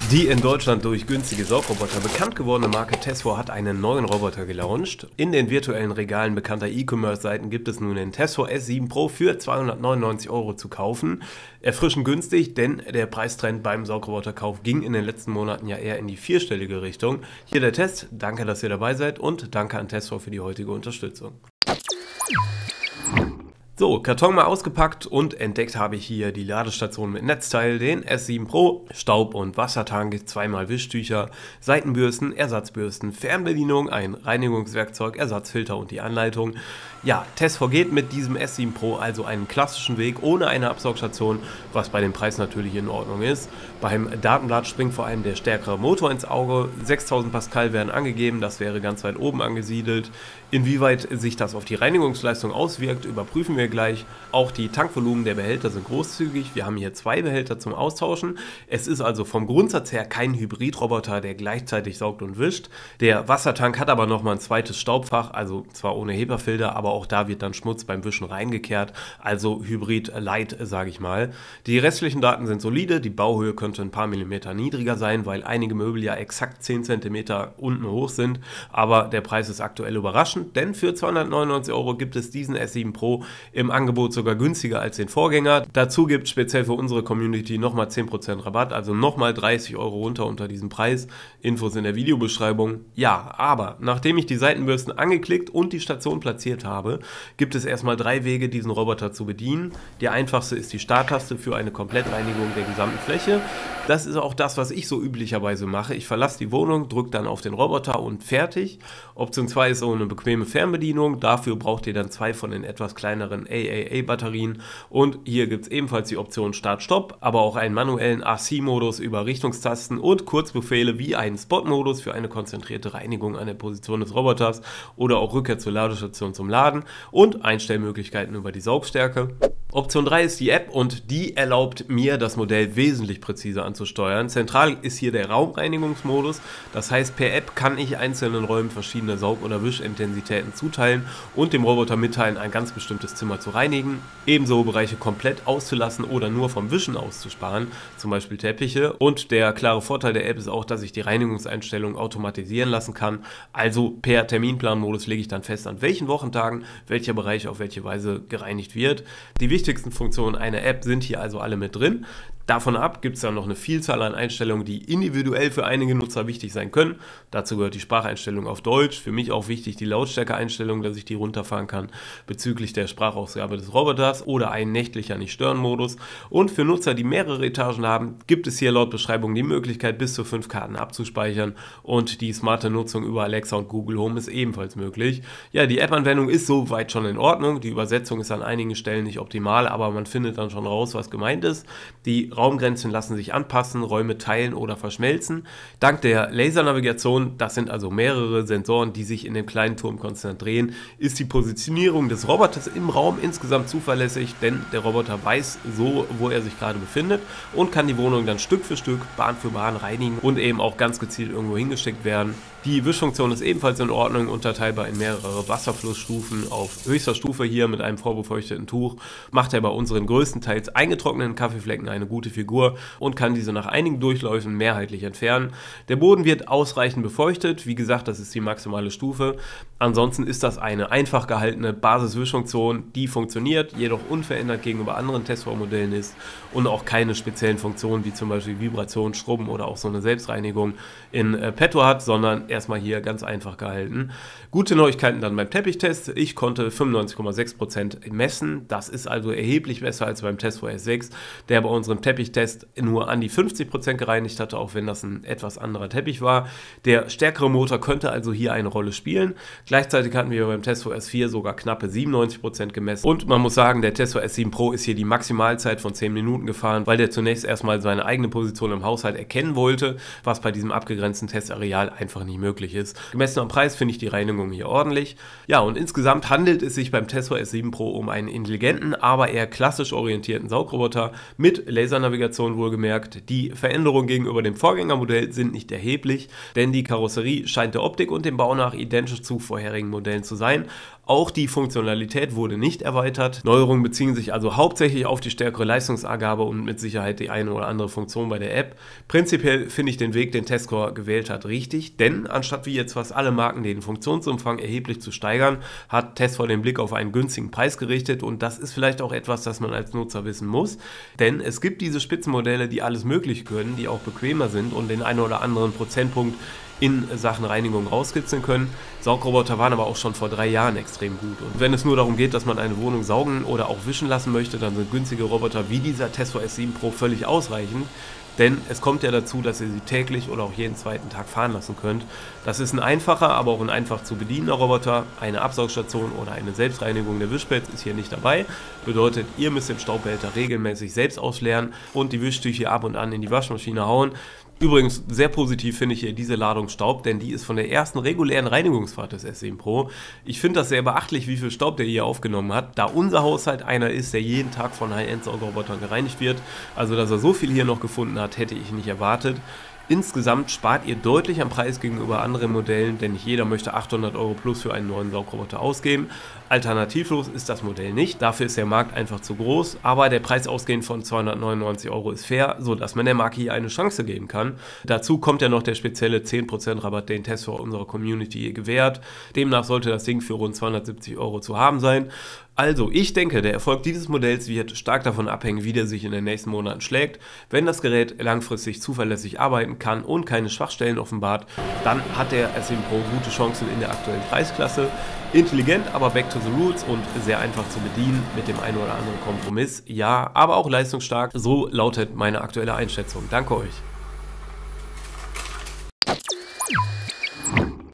Die in Deutschland durch günstige Saugroboter bekannt gewordene Marke Tesfor hat einen neuen Roboter gelauncht. In den virtuellen Regalen bekannter E-Commerce-Seiten gibt es nun den Tesfor S7 Pro für 299 € zu kaufen. Erfrischend günstig, denn der Preistrend beim Saugroboterkauf ging in den letzten Monaten ja eher in die vierstellige Richtung. Hier der Test, danke, dass ihr dabei seid und danke an Tesfor für die heutige Unterstützung. So, Karton mal ausgepackt und entdeckt habe ich hier die Ladestation mit Netzteil, den S7 Pro, Staub- und Wassertank, 2x Wischtücher, Seitenbürsten, Ersatzbürsten, Fernbedienung, ein Reinigungswerkzeug, Ersatzfilter und die Anleitung. Ja, Tesfor geht mit diesem S7 Pro also einen klassischen Weg ohne eine Absaugstation, was bei dem Preis natürlich in Ordnung ist. Beim Datenblatt springt vor allem der stärkere Motor ins Auge, 6000 Pascal werden angegeben, das wäre ganz weit oben angesiedelt. Inwieweit sich das auf die Reinigungsleistung auswirkt, überprüfen wir gleich. Auch die Tankvolumen der Behälter sind großzügig. Wir haben hier 2 Behälter zum Austauschen. Es ist also vom Grundsatz her kein Hybridroboter, der gleichzeitig saugt und wischt. Der Wassertank hat aber nochmal ein zweites Staubfach, also zwar ohne HEPA-Filter, aber auch da wird dann Schmutz beim Wischen reingekehrt. Also Hybrid Light, sage ich mal. Die restlichen Daten sind solide. Die Bauhöhe könnte ein paar Millimeter niedriger sein, weil einige Möbel ja exakt 10 cm unten hoch sind. Aber der Preis ist aktuell überraschend, denn für 299 € gibt es diesen S7 Pro im Angebot sogar günstiger als den Vorgänger. Dazu gibt es speziell für unsere Community nochmal 10% Rabatt, also nochmal 30 € runter unter diesem Preis. Infos in der Videobeschreibung. Ja, aber nachdem ich die Seitenbürsten angeklickt und die Station platziert habe, gibt es erstmal 3 Wege, diesen Roboter zu bedienen. Der einfachste ist die Starttaste für eine Komplettreinigung der gesamten Fläche. Das ist auch das, was ich so üblicherweise mache. Ich verlasse die Wohnung, drücke dann auf den Roboter und fertig. Option 2 ist so eine bequeme Fernbedienung. Dafür braucht ihr dann 2 von den etwas kleineren AAA-Batterien. Und hier gibt es ebenfalls die Option Start-Stopp, aber auch einen manuellen AC-Modus über Richtungstasten und Kurzbefehle wie einen Spot-Modus für eine konzentrierte Reinigung an der Position des Roboters oder auch Rückkehr zur Ladestation zum Laden und Einstellmöglichkeiten über die Saugstärke. Option 3 ist die App und die erlaubt mir, das Modell wesentlich präziser anzusteuern. Zentral ist hier der Raumreinigungsmodus, das heißt, per App kann ich einzelnen Räumen verschiedene Saug- oder Wischintensitäten zuteilen und dem Roboter mitteilen, ein ganz bestimmtes Zimmer zu reinigen, ebenso Bereiche komplett auszulassen oder nur vom Wischen auszusparen, zum Beispiel Teppiche. Und der klare Vorteil der App ist auch, dass ich die Reinigungseinstellungen automatisieren lassen kann, also per Terminplanmodus lege ich dann fest, an welchen Wochentagen welcher Bereich auf welche Weise gereinigt wird. Die wichtigsten Funktionen einer App sind hier also alle mit drin. Davon ab gibt es dann noch eine Vielzahl an Einstellungen, die individuell für einige Nutzer wichtig sein können. Dazu gehört die Spracheinstellung auf Deutsch. Für mich auch wichtig die Lautstärkeeinstellung, dass ich die runterfahren kann bezüglich der Sprachausgabe des Roboters oder ein nächtlicher Nicht-Stören-Modus. Und für Nutzer, die mehrere Etagen haben, gibt es hier laut Beschreibung die Möglichkeit, bis zu 5 Karten abzuspeichern. Und die smarte Nutzung über Alexa und Google Home ist ebenfalls möglich. Ja, die App-Anwendung ist soweit schon in Ordnung. Die Übersetzung ist an einigen Stellen nicht optimal, aber man findet dann schon raus, was gemeint ist. Die Raumgrenzen lassen sich anpassen, Räume teilen oder verschmelzen. Dank der Lasernavigation, das sind also mehrere Sensoren, die sich in dem kleinen Turm konzentrieren, ist die Positionierung des Roboters im Raum insgesamt zuverlässig, denn der Roboter weiß so, wo er sich gerade befindet und kann die Wohnung dann Stück für Stück, Bahn für Bahn reinigen und eben auch ganz gezielt irgendwo hingesteckt werden. Die Wischfunktion ist ebenfalls in Ordnung, unterteilbar in mehrere Wasserflussstufen. Auf höchster Stufe hier mit einem vorbefeuchteten Tuch macht er bei unseren größtenteils eingetrockneten Kaffeeflecken eine gute Figur und kann diese nach einigen Durchläufen mehrheitlich entfernen. Der Boden wird ausreichend befeuchtet, wie gesagt, das ist die maximale Stufe. Ansonsten ist das eine einfach gehaltene Basiswischfunktion, die funktioniert, jedoch unverändert gegenüber anderen Tesfor-Modellen ist und auch keine speziellen Funktionen wie zum Beispiel Vibration, Schrubben oder auch so eine Selbstreinigung in petto hat, sondern erstmal hier ganz einfach gehalten. Gute Neuigkeiten dann beim Teppichtest. Ich konnte 95,6% messen. Das ist also erheblich besser als beim Tesfor S6, der bei unserem Teppichtest nur an die 50% gereinigt hatte, auch wenn das ein etwas anderer Teppich war. Der stärkere Motor könnte also hier eine Rolle spielen. Gleichzeitig hatten wir beim Tesfor S4 sogar knappe 97% gemessen. Und man muss sagen, der Tesfor S7 Pro ist hier die Maximalzeit von 10 Minuten gefahren, weil der zunächst erstmal seine eigene Position im Haushalt erkennen wollte, was bei diesem abgegrenzten Testareal einfach nicht möglich ist. Gemessen am Preis finde ich die Reinigung hier ordentlich. Ja, und insgesamt handelt es sich beim Tessor S7 Pro um einen intelligenten, aber eher klassisch orientierten Saugroboter mit Lasernavigation wohlgemerkt. Die Veränderungen gegenüber dem Vorgängermodell sind nicht erheblich, denn die Karosserie scheint der Optik und dem Bau nach identisch zu vorherigen Modellen zu sein. Auch die Funktionalität wurde nicht erweitert. Neuerungen beziehen sich also hauptsächlich auf die stärkere Leistungsangabe und mit Sicherheit die eine oder andere Funktion bei der App. Prinzipiell finde ich den Weg, den Tessor gewählt hat, richtig, denn anstatt wie jetzt fast alle Marken den Funktionsumfang erheblich zu steigern, hat Tessor den Blick auf einen günstigen Preis gerichtet und das ist vielleicht auch etwas, das man als Nutzer wissen muss, denn es gibt diese Spitzenmodelle, die alles möglich können, die auch bequemer sind und den einen oder anderen Prozentpunkt in Sachen Reinigung rauskitzeln können. Saugroboter waren aber auch schon vor 3 Jahren extrem gut. Und wenn es nur darum geht, dass man eine Wohnung saugen oder auch wischen lassen möchte, dann sind günstige Roboter wie dieser Tessor S7 Pro völlig ausreichend. Denn es kommt ja dazu, dass ihr sie täglich oder auch jeden zweiten Tag fahren lassen könnt. Das ist ein einfacher, aber auch ein einfach zu bedienender Roboter. Eine Absaugstation oder eine Selbstreinigung der Wischpads ist hier nicht dabei. Bedeutet, ihr müsst den Staubbehälter regelmäßig selbst ausleeren und die Wischtücher ab und an in die Waschmaschine hauen. Übrigens, sehr positiv finde ich hier diese Ladung Staub, denn die ist von der ersten regulären Reinigungsfahrt des S7 Pro. Ich finde das sehr beachtlich, wie viel Staub der hier aufgenommen hat, da unser Haushalt einer ist, der jeden Tag von High-End-Saugerrobotern gereinigt wird. Also, dass er so viel hier noch gefunden hat, hätte ich nicht erwartet. Insgesamt spart ihr deutlich am Preis gegenüber anderen Modellen, denn nicht jeder möchte 800 € plus für einen neuen Saugroboter ausgeben. Alternativlos ist das Modell nicht, dafür ist der Markt einfach zu groß, aber der Preis ausgehend von 299 € ist fair, sodass man der Marke hier eine Chance geben kann. Dazu kommt ja noch der spezielle 10% Rabatt, den Tessor unserer Community gewährt. Demnach sollte das Ding für rund 270 € zu haben sein. Also, ich denke, der Erfolg dieses Modells wird stark davon abhängen, wie der sich in den nächsten Monaten schlägt. Wenn das Gerät langfristig zuverlässig arbeiten kann und keine Schwachstellen offenbart, dann hat der S7 Pro gute Chancen in der aktuellen Preisklasse. Intelligent, aber back to the roots und sehr einfach zu bedienen mit dem einen oder anderen Kompromiss. Ja, aber auch leistungsstark. So lautet meine aktuelle Einschätzung. Danke euch.